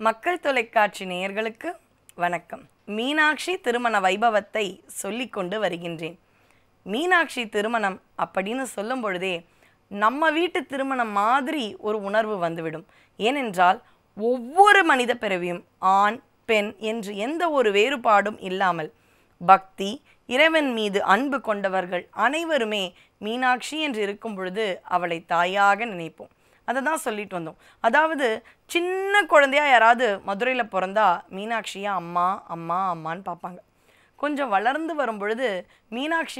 மக்கள் தொலைக்காட்சி நேயர்களுக்கு வணக்கம். மீனாட்சி திருமண வைபவத்தை சொல்லி கொண்டு வருகின்றேன். மீனாட்சி திருமணம் அப்படின்னு சொல்லும் பொழுதே நம்ம வீட்டு திருமணம் மாதிரி ஒரு உணர்வு வந்துவிடும். ஏனென்றால் ஒவ்வொரு மனித பிறவியும் ஆண் பெண் என்று எந்த ஒரு வேறுபாடும் இல்லாமல் பக்தி இறைவன் மீது அன்பு கொண்டவர்கள் அனைவருமே மீனாட்சி என்று இருக்கும் பொழுது அவளை தாயாக நினைப்போம். அதை தான் சொல்லிட்டு வந்தோம். அதாவது சின்ன குழந்தையா யாராவது மதுரையில் பிறந்தா மீனாட்சியா அம்மா அம்மா அம்மான்னு பார்ப்பாங்க. கொஞ்சம் வளர்ந்து வரும் பொழுது மீனாட்சி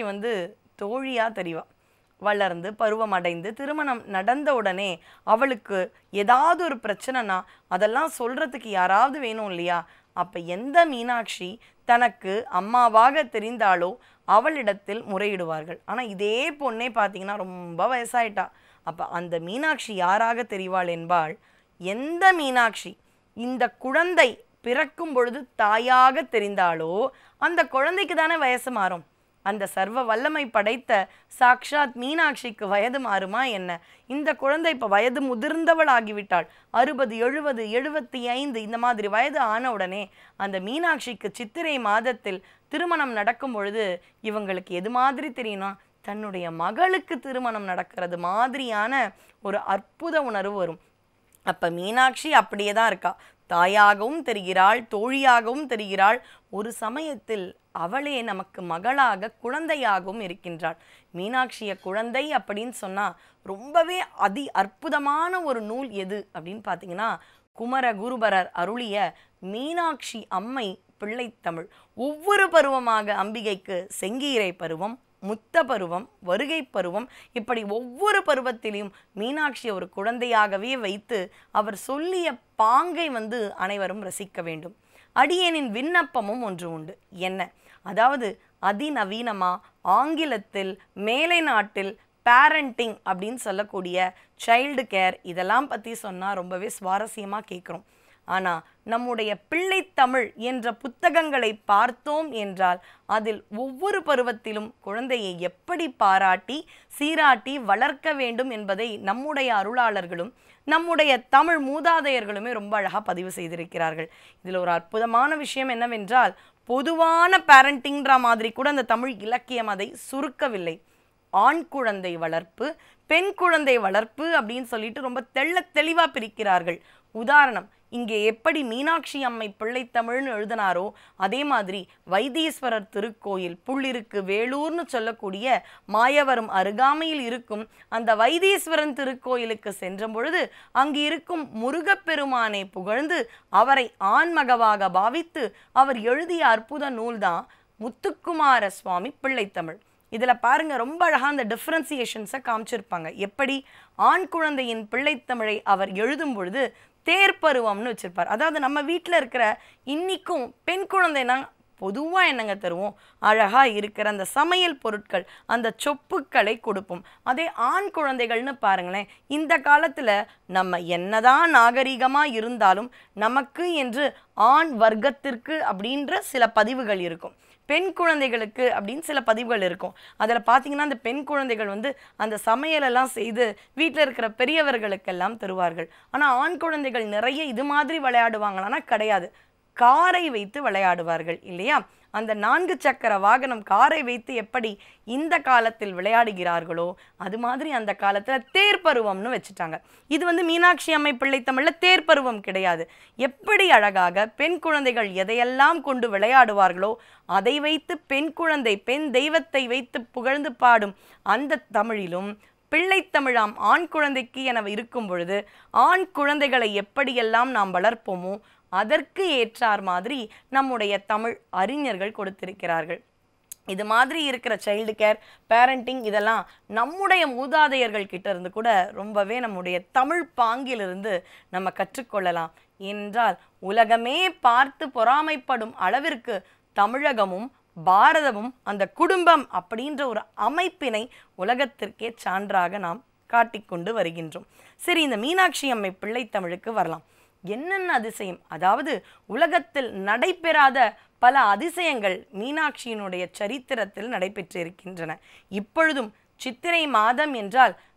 தோழியாக தெரிவா. வளர்ந்து பருவம் அடைந்து திருமணம் நடந்த உடனே அவளுக்கு ஏதாவது ஒரு பிரச்சனைனா அதெல்லாம் சொல்கிறதுக்கு யாராவது வேணும் இல்லையா? அப்போ எந்த மீனாட்சி தனக்கு அம்மாவாக தெரிந்தாலோ அவளிடத்தில் முறையிடுவார்கள். ஆனால் இதே பொண்ணே பார்த்தீங்கன்னா ரொம்ப வயசாயிட்டா. அப்போ அந்த மீனாட்சி யாராக தெரிவாள் என்பாள், எந்த மீனாட்சி இந்த குழந்தை பிறக்கும் பொழுது தாயாக தெரிந்தாலோ அந்த குழந்தைக்கு தானே வயசு மாறும். அந்த சர்வ வல்லமை படைத்த சாக்ஷாத் மீனாட்சிக்கு வயது மாறுமா என்ன? இந்த குழந்தை இப்போ வயது முதிர்ந்தவள் ஆகிவிட்டாள். 60 70 75 இந்த மாதிரி வயது ஆன உடனே அந்த மீனாட்சிக்கு சித்திரை மாதத்தில் திருமணம் நடக்கும் பொழுது இவங்களுக்கு எது மாதிரி தெரியும்னா தன்னுடைய மகளுக்கு திருமணம் நடக்கிறது மாதிரியான ஒரு அற்புத உணர்வு வரும். அப்போ மீனாட்சி அப்படியே தான் இருக்கா. தாயாகவும் தெரிகிறாள், தோழியாகவும் தெரிகிறாள். ஒரு சமயத்தில் அவளே நமக்கு மகளாக குழந்தையாகவும் இருக்கின்றாள். மீனாட்சியை குழந்தை அப்படின்னு சொன்னால் ரொம்பவே அற்புதமான ஒரு நூல் எது அப்படின்னு பார்த்தீங்கன்னா குமர குருபரர் அருளிய மீனாட்சி அம்மை பிள்ளைத்தமிழ். ஒவ்வொரு பருவமாக அம்பிகைக்கு செங்கீரை பருவம், முத்த பருவம், வருகை பருவம், இப்படி ஒவ்வொரு பருவத்திலையும் மீனாட்சி ஒரு குழந்தையாகவே வைத்து அவர் சொல்லிய பாங்கை அனைவரும் ரசிக்க வேண்டும். அடியேனின் விண்ணப்பமும் ஒன்று உண்டு. என்ன? அதாவது அதிநவீனமா ஆங்கிலத்தில் மேலை நாட்டில் பேரண்டிங் அப்படின்னு சொல்லக்கூடிய சைல்டு கேர் இதெல்லாம் பற்றி சொன்னால் ரொம்பவே சுவாரஸ்யமாக கேட்குறோம். ஆனால் நம்முடைய பிள்ளைத்தமிழ் என்ற புத்தகங்களை பார்த்தோம் என்றால் அதில் ஒவ்வொரு பருவத்திலும் குழந்தையை எப்படி பாராட்டி சீராட்டி வளர்க்க வேண்டும் என்பதை நம்முடைய அருளாளர்களும் நம்முடைய தமிழ் மூதாதையர்களுமே ரொம்ப அழகாக பதிவு செய்திருக்கிறார்கள். இதில் ஒரு அற்புதமான விஷயம் என்னவென்றால் பொதுவான பேரண்டிங்கிற மாதிரி கூட அந்த தமிழ் இலக்கியம் அதை சுருக்கவில்லை. ஆண் குழந்தை வளர்ப்பு, பெண் குழந்தை வளர்ப்பு அப்படின்னு சொல்லிட்டு ரொம்ப தெளிவாக பிரிக்கிறார்கள். உதாரணம், இங்கே எப்படி மீனாட்சி அம்மை பிள்ளைத்தமிழ்னு எழுதினாரோ அதே மாதிரி வைத்தீஸ்வரர் திருக்கோயில் புள்ளிருக்கு வேலூர்னு சொல்லக்கூடிய மாயவரம் அருகாமையில் இருக்கும் அந்த வைத்தீஸ்வரன் திருக்கோயிலுக்கு சென்ற பொழுது அங்கு இருக்கும் முருகப்பெருமானை புகழ்ந்து அவரை ஆண்மகவாக பாவித்து அவர் எழுதிய அற்புத நூல்தான் முத்துக்குமார சுவாமி பிள்ளைத்தமிழ். இதில் பாருங்க, ரொம்ப அழகாக அந்த டிஃப்ரென்சியேஷன்ஸை காமிச்சிருப்பாங்க. எப்படி ஆண் குழந்தையின் பிள்ளைத்தமிழை அவர் எழுதும் பொழுது தேர்ப்பருவம்னு வச்சிருப்பார். அதாவது நம்ம வீட்டில் இருக்கிற இன்னைக்கும் பெண் குழந்தைனா பொதுவாக என்னங்க தருவோம்? அழகாக இருக்கிற அந்த சமையல் பொருட்கள், அந்த சொப்புக்களை கொடுப்போம். அதே ஆண் குழந்தைகள்னு பாருங்களேன், இந்த காலத்தில் நம்ம என்னதான் நாகரிகமாக இருந்தாலும் நமக்கு என்று ஆண் வர்க்கத்திற்கு அப்படின்ற சில பதிவுகள் இருக்கும், பெண் குழந்தைகளுக்கு அப்படின்னு சில பதிவுகள் இருக்கும். அதில் பார்த்தீங்கன்னா அந்த பெண் குழந்தைகள் அந்த சமையலெல்லாம் செய்து வீட்டில் இருக்கிற பெரியவர்களுக்கெல்லாம் தருவார்கள். ஆனால் ஆண் குழந்தைகள் நிறைய இது மாதிரி விளையாடுவாங்களான்னா கிடையாது, காரை வைத்து விளையாடுவார்கள் இல்லையா? அந்த 4 சக்கர வாகனம் காரை வைத்து எப்படி இந்த காலத்தில் விளையாடுகிறார்களோ அது மாதிரி அந்த காலத்தில் தேர்ப்பருவம்னு வச்சுட்டாங்க. இது மீனாட்சி அம்மை பிள்ளைத்தமிழில் தேர்ப்பருவம் கிடையாது. எப்படி அழகாக பெண் குழந்தைகள் எதையெல்லாம் கொண்டு விளையாடுவார்களோ அதை வைத்து பெண் குழந்தை பெண் தெய்வத்தை வைத்து புகழ்ந்து பாடும் அந்த தமிழிலும் பிள்ளைத்தமிழாம் ஆண் குழந்தைக்கு என இருக்கும் பொழுது ஆண் குழந்தைகளை எப்படியெல்லாம் நாம் வளர்ப்போமோ அதற்கு ஏற்றார் மாதிரி நம்முடைய தமிழ் அறிஞர்கள் கொடுத்திருக்கிறார்கள். இது மாதிரி இருக்கிற சைல்டு கேர் பேரண்டிங் இதெல்லாம் நம்முடைய மூதாதையர்கள் கிட்ட இருந்து கூட ரொம்பவே நம்முடைய தமிழ் பாங்கிலிருந்து நம்ம கற்றுக்கொள்ளலாம். என்றால் உலகமே பார்த்து பொறாமைப்படும் அளவிற்கு தமிழகமும் பாரதமும் அந்த குடும்பம் அப்படின்ற ஒரு அமைப்பினை உலகத்திற்கே சான்றாக நாம் காட்டிக்கொண்டு வருகின்றோம். சரி, இந்த மீனாட்சி அம்மை பிள்ளைத்தமிழுக்கு வரலாம். என்னென்ன அதிசயம், அதாவது உலகத்தில் நடைபெறாத பல அதிசயங்கள் மீனாட்சியினுடைய சரித்திரத்தில் நடைபெற்றிருக்கின்றன. இப்பொழுதும் சித்திரை மாதம் என்றால்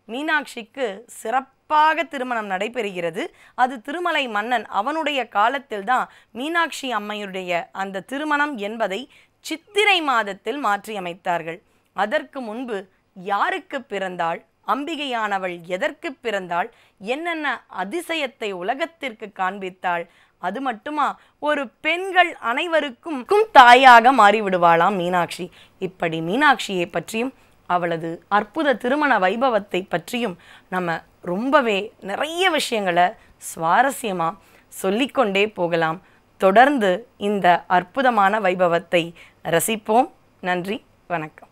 மீனாட்சிக்கு சிறப்பாக திருமணம் நடைபெறுகிறது. அது திருமலை மன்னன் அவனுடைய காலத்தில்தான் மீனாட்சி அம்மையுடைய அந்த திருமணம் என்பதை சித்திரை மாதத்தில் மாற்றி அமைத்தார்கள். அதற்கு முன்பு யாருக்கு பிறந்தாள், அம்பிகையானவள் எதற்கு பிறந்தாள், என்னென்ன அதிசயத்தை உலகத்திற்கு காண்பித்தாள், அது மட்டுமா, ஒரு பெண்கள் அனைவருக்கும் தாயாக மாறிவிடுவாளாம் மீனாட்சி. இப்படி மீனாட்சியை பற்றியும் அவளது அற்புத திருமண வைபவத்தை பற்றியும் நம்ம ரொம்பவே நிறைய விஷயங்களை சுவாரஸ்யமாக சொல்லிக்கொண்டே போகலாம். தொடர்ந்து இந்த அற்புதமான வைபவத்தை ரசிப்போம். நன்றி, வணக்கம்.